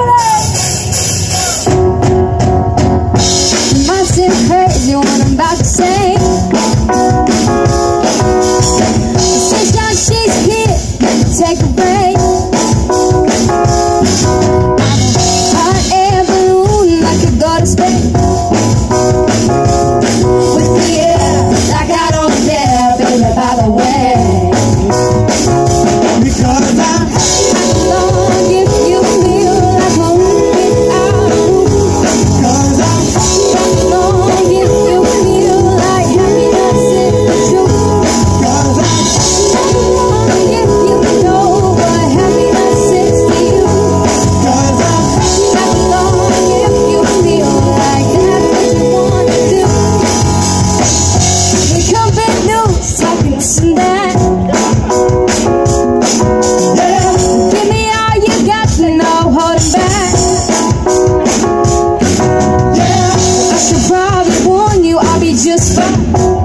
You might seem crazy what I'm about to say. Sunshine, she's here, take a break. Hot air balloon like a go to space. With the air, like I don't care, baby, by the way. Because I'm alone if you feel like home without you. Because I'm alone if you feel like happiness is the truth. Because I'm alone if you know what happiness is to you. Because I'm alone if you feel like that's what you want to do. We come back news, talking this and that. Just fine.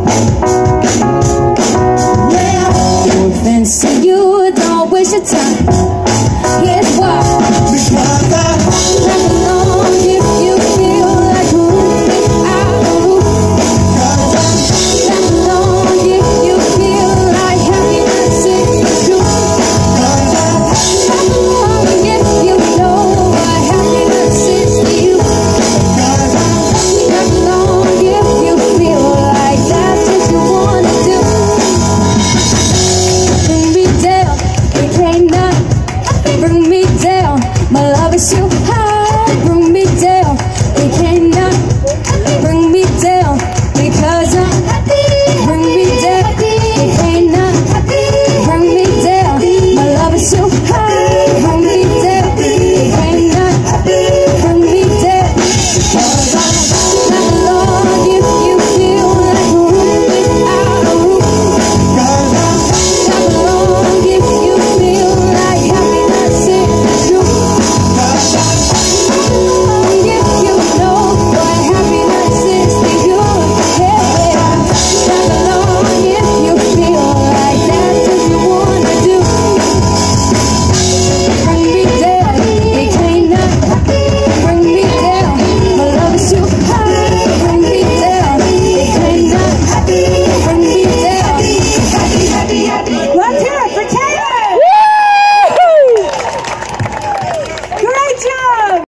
Yeah, no offense to you, don't waste your time. Here's why. Because I'm alone if you feel like moving without you. Because I'm alone if you feel like happiness is the truth. Because I'm alone if you know what happiness is to you. Because I'm alone if you feel like that's what you wanna do. Bring me down, it ain't none. Bring me down, my love is too high. Bring me down, it ain't none. Bring me down, because I'm happy. Bring me down, it ain't none. Bring me down, my love is too high.